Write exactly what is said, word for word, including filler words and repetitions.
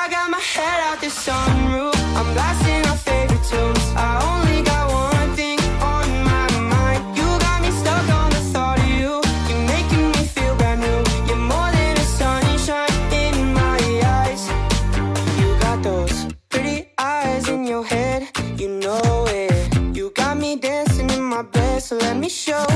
I got my head out the sunroof, I'm blasting our favorite tunes. I only got one thing on my mind. You got me stuck on the thought of you. You're making me feel brand new. You're more than a sunshine in my eyes. You got those pretty eyes in your head, you know it. You got me dancing in my bed, so let me show